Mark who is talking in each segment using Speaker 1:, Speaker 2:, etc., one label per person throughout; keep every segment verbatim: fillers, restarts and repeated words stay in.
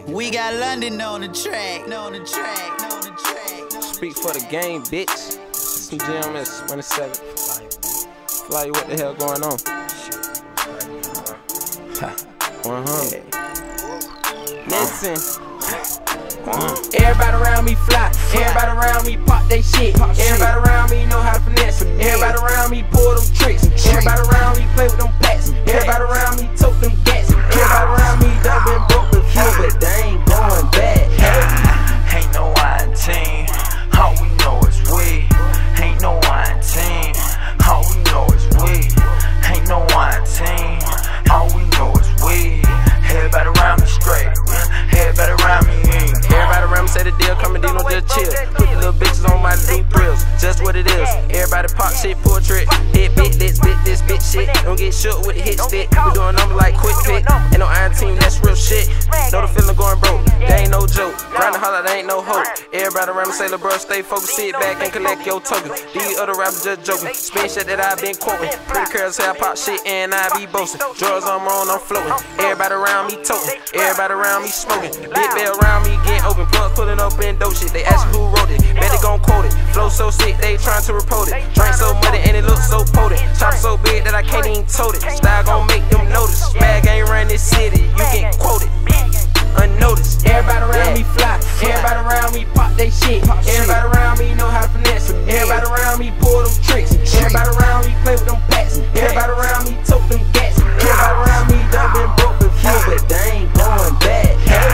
Speaker 1: We got London on the track, on the track, on the track.
Speaker 2: Speak for the game, bitch. Some G M S twenty-seven. Flya, what the hell going on? one hundred. Listen. Everybody around me fly, everybody around me pop they shit. Everybody around me know how to finesse. Everybody around me pull them tricks. Everybody around me play with them pats. Everybody around me tote them gats. Everybody around me done been broke before, but they ain't going back.
Speaker 3: Ain't no wine team, all we know is we. Ain't no wine team, all we know is we. Ain't no wine team, all we know is we. Everybody around me straight, everybody around me in.
Speaker 2: Everybody around me say the deal coming, Deno just chill. Put the little bitches on my new thrills, just what it is. Everybody pop shit, pull trick. Hit bit, this bit, this bitch shit. Don't get shook with the hit stick. We doing numbers like quick pick. Ain't no iron team, that's real shit. Know the feeling going broke, they ain't no joke. Round the holler, they ain't no hope. Everybody around me say, little bro, stay focused, sit back and collect your token. These other rappers just joking. Spin shit that I been quoting. Pretty girls say I pop shit and I be boasting. Drugs I'm on, I'm floating. Everybody around me toting. Everybody around me smoking. Big bell around me getting open. Plugs pulling up in dope shit. They ask me who wrote it. Bet they gon' quote it. Flow so sick, they trying to report it. Drink so muddy and it looks so potent. Chop so big that I can't even tote it. Style gon' make them notice. Mag ain't run this city, you can quote it. Unnoticed. Everybody around me fly. Everybody around me pop they shit. Everybody around me know how to finesse. Everybody around me pull them tricks. Everybody around me play with them pats. Everybody around me tote them gats. Everybody around me done been broke before, but they ain't going back.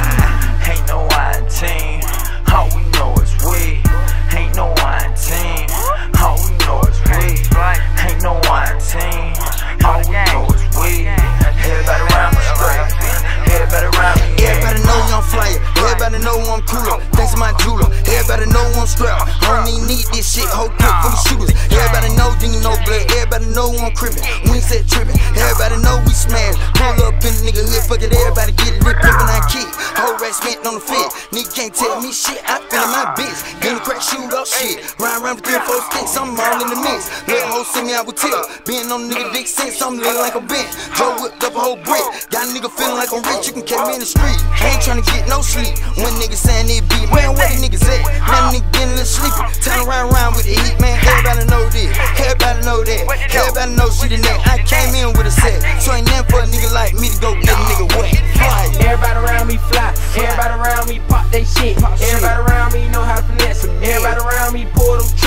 Speaker 3: Ain't no wine team, all we know is we. Ain't no wine team, all we know is we. Ain't no wine team, all we know is we. Everybody around me straight, everybody around me.
Speaker 4: Everybody know I'm Flya, everybody know I'm cooler. Thanks to my jeweler, everybody know I'm strapped. I don't even need this shit, whole clip full of shooters. Everybody know Deno blood, everybody know I'm crippin'. We ain't set trippin', everybody know we smash. Pull up in the nigga hood, fuck it, everybody get it, rip up and I kick. Whole rat spent on the fit, nigga can't tell me shit, I feelin' my bitch. Getting crack, shoot up shit, ride around with three or four sticks, I'm all in the mix. Little hoe send me out with tip, being on the nigga dick since I'm living like a bench. Joe whipped up a whole brick, got a nigga feelin' like I'm rich, you can catch me in the street. I ain't tryna get no sleep, when niggas saying they beat, man, where the niggas at? Now the nigga getting a little sleepy, turn around around with the heat, man, everybody know this, everybody know that, everybody know she the neck. I came in with a set, so ain't nothing for a nigga like me to go get a nigga wet.
Speaker 2: Everybody around me fly, everybody around me pop they shit. Everybody around me know how to finesse. Everybody around me pull them